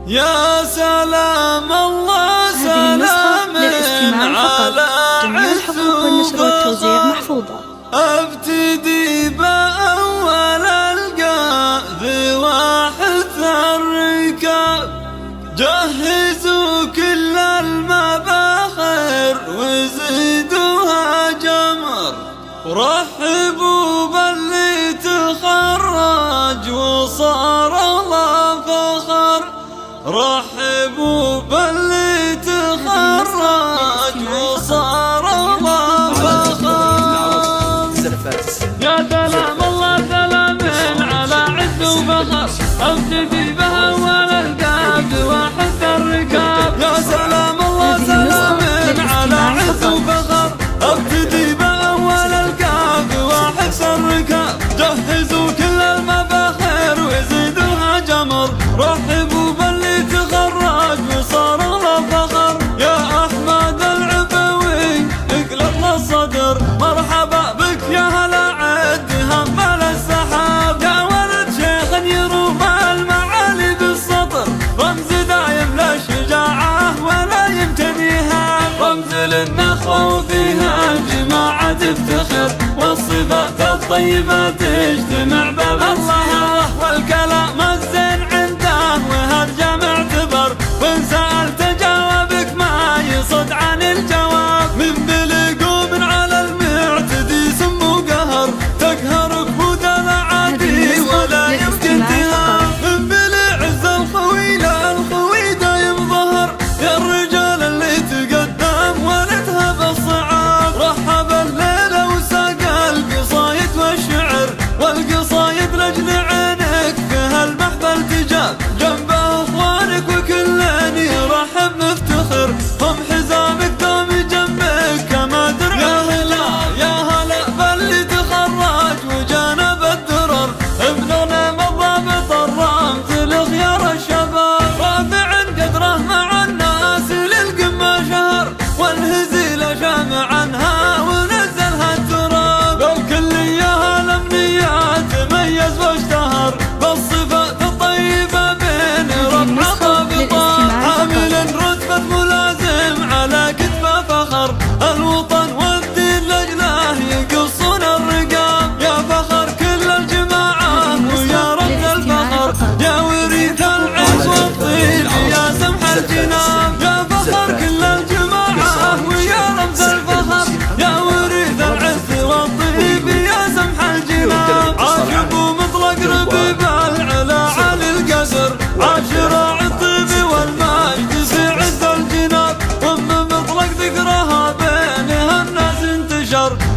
يا سلام الله سلام على جميع الحقوق والنشر والتوزيع محفوظة. ابتدي بأول القاذ واحث الركاب، جهزوا كل المباخر وزيدوها جمر، رحبوا باللي تخرج وصار الله فخر، رحبوا باللي تخرج وصار الله فخر. يا سلام الله سلام على عز وفخر، ابتدي بأول القاذ واحث الركاب. يا سلام الله سلام على عز وفخر، ابتدي بأول القاذ واحث الركاب، جهزوا كل المباخر وزيدوها جمر، رحبوا باللي تخرج وصار له فخر. يا احمد العبوي اقلب الصدر، مرحبا بك يا هلا عد همل السحاب، يا ولد شيخ يروم المعالي بالسطر، رمز دايم للشجاعة ولا يمتنيها، رمز للنخوة وفيها الجماعة تفتخر، والصفات الطيبة تجتمع بالله، والكلام الزين عنده وهالجمع اعتبر، وان سألت جوابك ما يصد عن الجواب، من بلقوم على المعتدي سم وقهر، تقهرك ودلعاتي ولا يمكن تهاب، من بلعز الخوي للخوي دايم ظهر، يا الرجال اللي تقدم ولدها بالصعاب، رحب الليلة وساق القصايد والشعر، والقصايد لجل عينك في هالمحفل تجاب، جنب اخوانك وكل يرحب نفتخر، هم حزامك دوم جنبك كما درع. يا هلا يا هلا باللي تخرج وجانب الدرر، ابننا مضابط الرمز لخيار الشباب، رافع قدره مع الناس للقمة شهر، والهزيل شامع عنها ونزلها التراب، الكلية الامنية تميز واشتهر، بالصفات الطيبة بين رفع ضابطه، حامل رتبة ملازم على كتفه فخر، الوطن والدين لجله يقصون الرقاب، يا فخر كل الجماعة ويا رمز الفخر، يا وريث العز والطيب يا سمح الجناب، يا فخر كل الجماعة ويا رمز الفخر، يا وريث العز والطيب يا سمح الجناب، عاشق ومطلق ربيب العلا علي القدر، عاشراع الطيب والمجد في عز الجناب، وام مطلق ذكرها بينها الناس انتشر،